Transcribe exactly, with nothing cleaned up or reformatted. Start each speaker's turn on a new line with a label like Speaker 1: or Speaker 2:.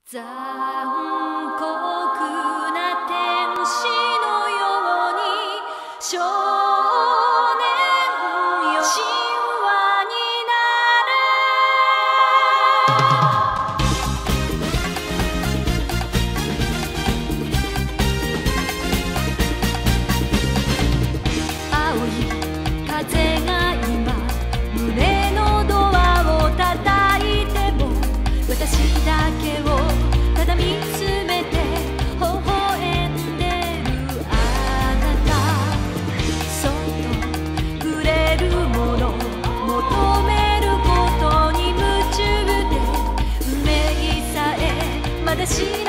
Speaker 1: 残酷な天使のように少年よ神話になれ青い風が今胸のドアを叩いても私だけをただ見つめて微笑んでるあなたそっと触れるもの求めることに夢中で運命さえまだ知らない